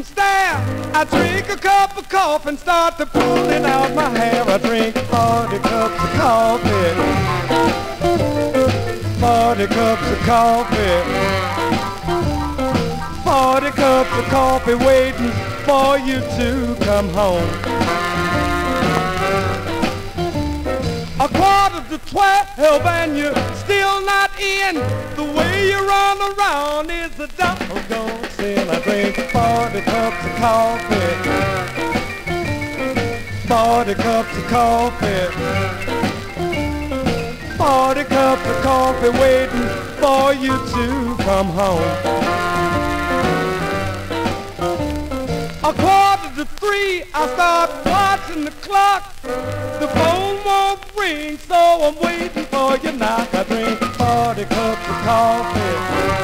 stare. I drink a cup of coffee and start to pulling out my hair. I drink 40 cups of coffee, 40 cups of coffee, 40 cups of coffee waiting for you to come home. A quarter to 12 and you're still not in. The way you run around is a doggone sin. I drink 40 cups of coffee, 40 cups of coffee, 40 cups of coffee waiting for you to come home. A quarter to 3, I start watching the clock. The phone won't ring, so I'm waiting for your knock. I drink 40 cups of coffee,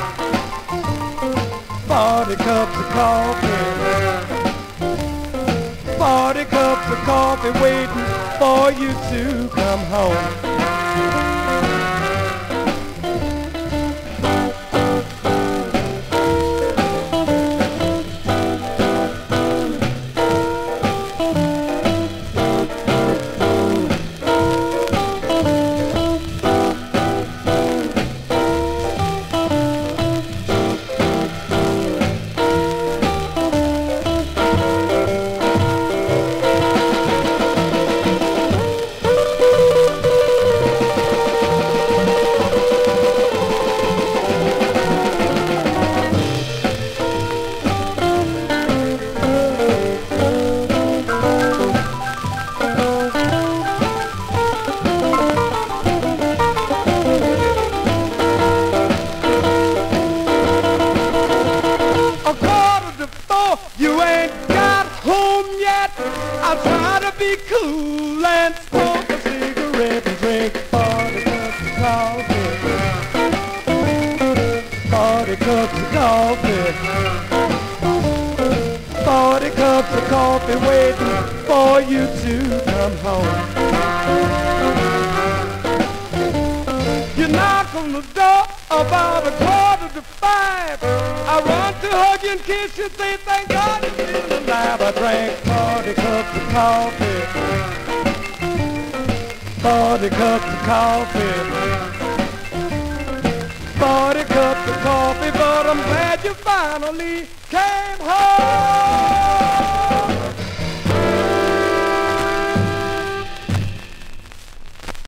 40 cups of coffee, 40 cups of coffee waiting for you to come home. You ain't got home yet. I'll try to be cool and smoke a cigarette and drink 40 cups of coffee, 40 cups of coffee, 40 cups of coffee waiting for you to come home. You knock on the door about a quarter to 5. I run to hug you and kiss you, say thank God you're still alive. I drank 40 cups of coffee, 40 cups of coffee, 40 cups of coffee, but I'm glad you finally came home.